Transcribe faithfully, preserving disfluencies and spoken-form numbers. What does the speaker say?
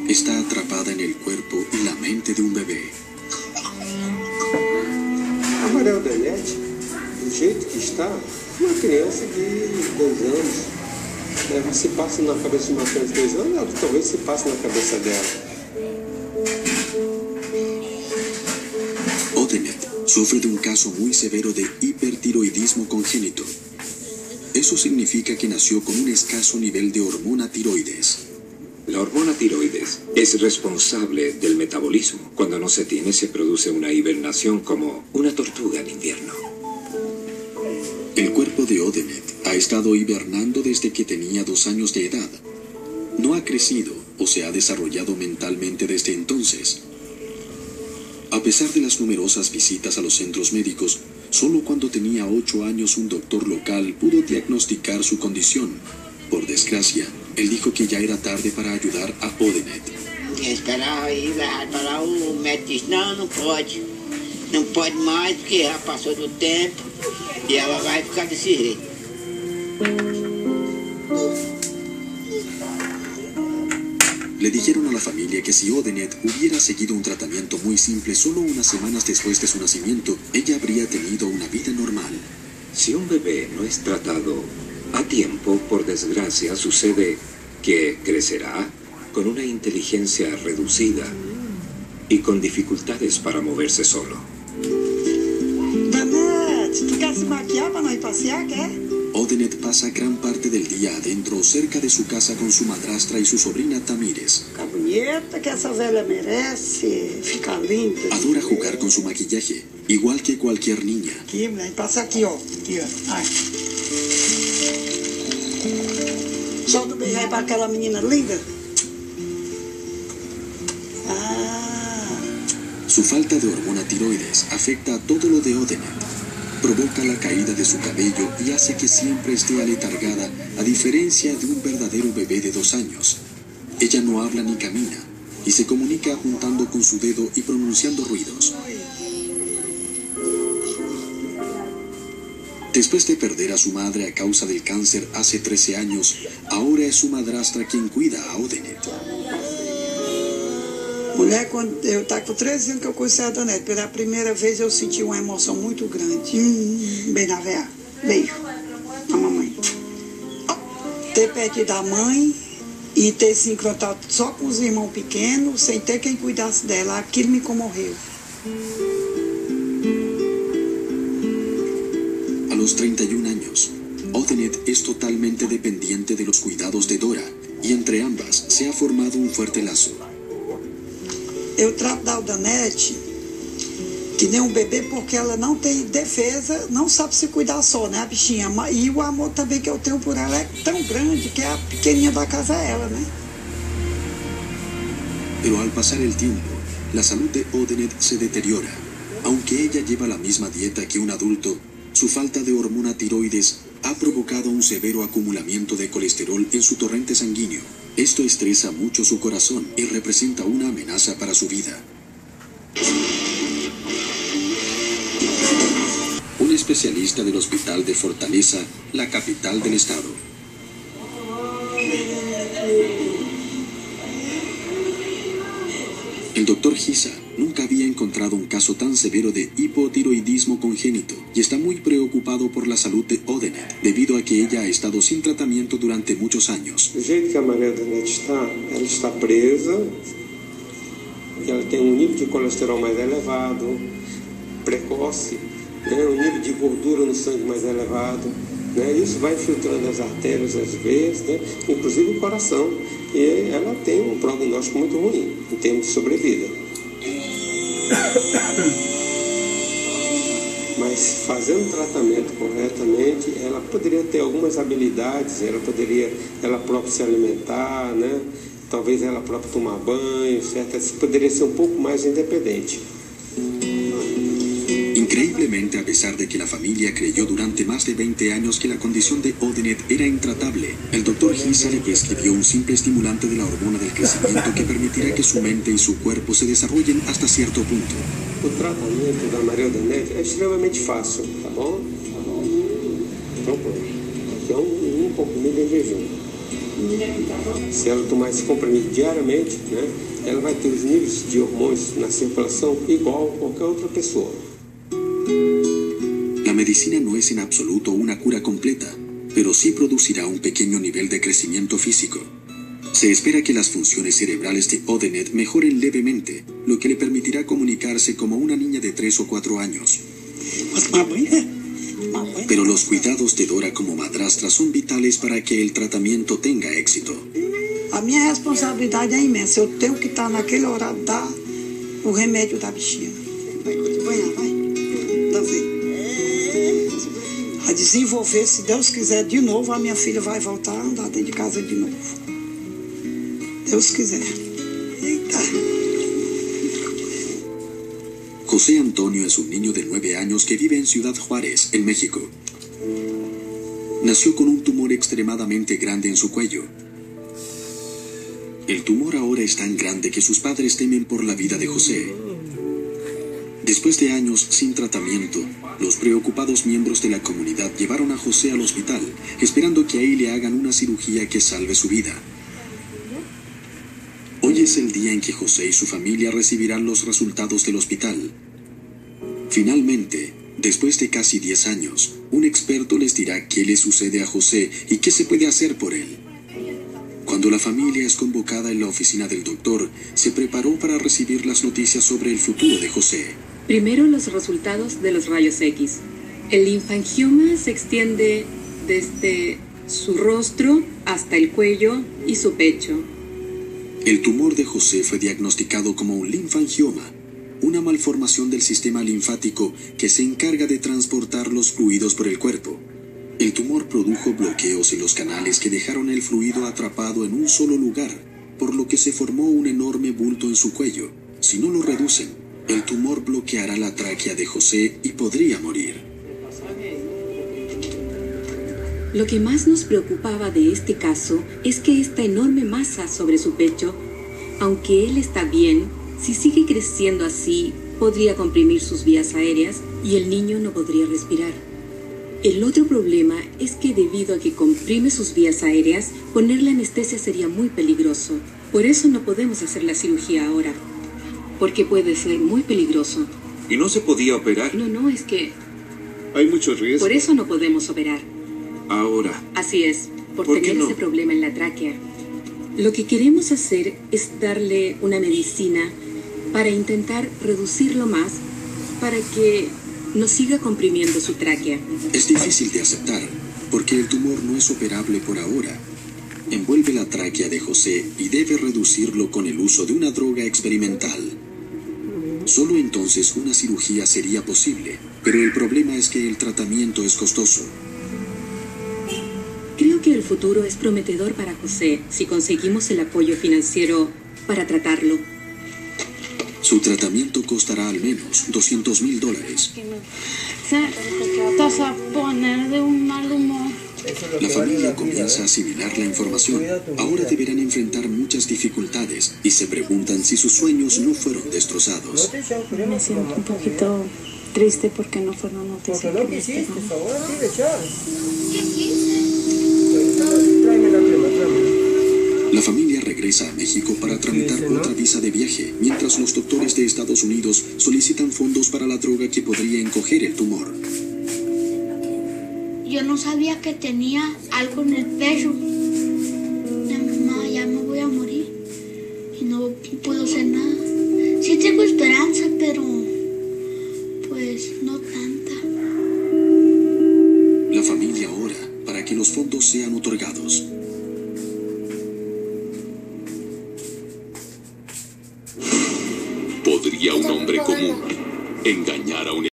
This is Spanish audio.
está atrapada en el cuerpo y la mente de un bebé. A Maria Odete, do jeito que está, uma criança de dois anos. Né? Se passa na cabeça de uma criança de dois anos, ela talvez se passe na cabeça dela. Odenet sufre de un caso muy severo de hipertiroidismo congénito. Eso significa que nació con un escaso nivel de hormona tiroides. La hormona tiroides es responsable del metabolismo. Cuando no se tiene, se produce una hibernación como una tortuga en invierno. El cuerpo de Odenet ha estado hibernando desde que tenía dos años de edad. No ha crecido o se ha desarrollado mentalmente desde entonces. A pesar de las numerosas visitas a los centros médicos, solo cuando tenía ocho años un doctor local pudo diagnosticar su condición. Por desgracia, él dijo que ya era tarde para ayudar a Odenet. Esperar aí, vai para o médico disse, não, não pode. Não pode mais, porque já passou do tempo e ela vai ficar desse jeito. Le dijeron a la familia que si Odenet hubiera seguido un tratamiento muy simple solo unas semanas después de su nacimiento, ella habría tenido una vida normal. Si un bebé no es tratado a tiempo, por desgracia, sucede que crecerá con una inteligencia reducida y con dificultades para moverse solo. Danete, ¿tú quieres se maquillar para no ir pasear, qué? Odenet pasa gran parte del día adentro o cerca de su casa con su madrastra y su sobrina Tamires. Fica bonita, que essa velha merece ficar linda. Adora jugar con su maquillaje, igual que cualquier niña. Aqui, mulher, passa aqui, ó. Aqui, ó. Ai. Solta o beijo aí para aquela menina linda. Ah. Su falta de hormona tiroides afecta a todo lo de Odenet. Provoca la caída de su cabello y hace que siempre esté aletargada, a diferencia de un verdadero bebé de dos años. Ella no habla ni camina, y se comunica apuntando con su dedo y pronunciando ruidos. Después de perder a su madre a causa del cáncer hace trece años, ahora es su madrastra quien cuida a Odenet. Mulher, quando eu estava com treze anos que eu conheci a Danete, pela primeira vez eu senti uma emoção muito grande. Hum, bem na veia. Beijo. A mamãe. Ter perdido a mãe e ter se encontrado só com os irmãos pequenos, sem ter quem cuidasse dela, aquilo me comoveu. A los treinta y un años, Odenet es totalmente dependiente de los cuidados de Dora, y entre ambas se ha formado un fuerte lazo. Eu trato da Danete que nem um bebê porque ela não tem defesa, não sabe se cuidar só, né, a bichinha? E o amor também que eu tenho por ela é tão grande que a pequenininha da casa é ela, né? Pero al pasar el tiempo, la salud de Odenet se deteriora. Aunque ella lleva la misma dieta que un adulto, su falta de hormona tiroides ha provocado un severo acumulamiento de colesterol en su torrente sanguíneo. Esto estresa mucho su corazón y representa una amenaza para su vida. Un especialista del Hospital de Fortaleza, la capital del estado. El doctor Gisa nunca había encontrado un caso tan severo de hipotiroidismo congénito y está muy preocupado por la salud de Odenet, debido a que ella ha estado sin tratamiento durante muchos años. Do jeito que a Maria Odete está, ela está presa, ela tem um nível de colesterol mais elevado, precoce, né, um nível de gordura no sangue mais elevado, né, isso vai infiltrando as artérias, as veias, né, inclusive o coração, e ela tem um prognóstico muito ruim em termos de sobrevida. Mas fazendo o tratamento corretamente, ela poderia ter algumas habilidades, ela poderia ela própria se alimentar, né? Talvez ela própria tomar banho, certo? Poderia ser um pouco mais independente. Increíblemente, a pesar de que la familia creyó durante más de veinte años que la condición de Odenet era intratable, el doctor Gisa le prescribió un simple estimulante de la hormona del crecimiento que permitirá que su mente y su cuerpo se desarrollen hasta cierto punto. O tratamento da Maria Odete é extremamente fácil, tá bom? Então, aqui é um, um comprimido em jejum. Se ela tomar esse comprimido diariamente, né, ela vai ter os níveis de hormônios na circulação igual a qualquer outra pessoa. La medicina no es en absoluto una cura completa, pero sí producirá un pequeño nivel de crecimiento físico. Se espera que las funciones cerebrales de Odenet mejoren levemente, lo que le permitirá comunicarse como una niña de tres o cuatro años. Pero los cuidados de Dora como madrastra son vitales para que el tratamiento tenga éxito. A minha responsabilidade é imensa. Eu tenho que estar naquele horário dar o remédio da bichinha. Vai, vai, vai. Tá vendo? A desenvolver, se Deus quiser, de novo, a minha filha vai voltar a andar dentro de casa de novo. Deus quiser. Eita. José Antonio es un niño de nueve años que vive en Ciudad Juárez, en México. Nació con un tumor extremadamente grande en su cuello. El tumor ahora es tan grande que sus padres temen por la vida de José. Después de años sin tratamiento, los preocupados miembros de la comunidad llevaron a José al hospital, esperando que ahí le hagan una cirugía que salve su vida. Hoy es el día en que José y su familia recibirán los resultados del hospital. Finalmente, después de casi diez años, un experto les dirá qué le sucede a José y qué se puede hacer por él. Cuando la familia es convocada en la oficina del doctor, se preparó para recibir las noticias sobre el futuro de José. Primero, los resultados de los rayos X. El linfangioma se extiende desde su rostro hasta el cuello y su pecho. El tumor de José fue diagnosticado como un linfangioma, una malformación del sistema linfático que se encarga de transportar los fluidos por el cuerpo. El tumor produjo bloqueos en los canales que dejaron el fluido atrapado en un solo lugar, por lo que se formó un enorme bulto en su cuello. Si no lo reducen, el tumor bloqueará la tráquea de José y podría morir. Lo que más nos preocupaba de este caso es que esta enorme masa sobre su pecho, aunque él está bien, si sigue creciendo así, podría comprimir sus vías aéreas y el niño no podría respirar. El otro problema es que debido a que comprime sus vías aéreas, ponerle anestesia sería muy peligroso. Por eso no podemos hacer la cirugía ahora, porque puede ser muy peligroso. ¿Y no se podía operar? No, no, es que... Hay mucho riesgo. Por eso no podemos operar. Ahora. Así es, por, ¿Por tener qué no? ese problema en la tráquea. Lo que queremos hacer es darle una medicina para intentar reducirlo más, para que no siga comprimiendo su tráquea. Es difícil de aceptar, porque el tumor no es operable por ahora. Envuelve la tráquea de José y debe reducirlo con el uso de una droga experimental. Solo entonces una cirugía sería posible, pero el problema es que el tratamiento es costoso. Creo que el futuro es prometedor para José si conseguimos el apoyo financiero para tratarlo. Su tratamiento costará al menos doscientos mil dólares. Se vas a poner de un mal humor. La familia comienza a asimilar la información. Ahora deberán enfrentar muchas dificultades y se preguntan si sus sueños no fueron destrozados. Me siento un poquito triste porque no fue una noticia que me esperaba. La familia regresa a México para tramitar otra visa de viaje, mientras los doctores de Estados Unidos solicitan fondos para la droga que podría encoger el tumor. Yo no sabía que tenía algo en el pecho. Ya, mamá, ya me voy a morir. Y no puedo hacer nada. Sí tengo esperanza, pero pues no tanta. La familia ora para que los fondos sean otorgados. ¿Podría un hombre común engañar a un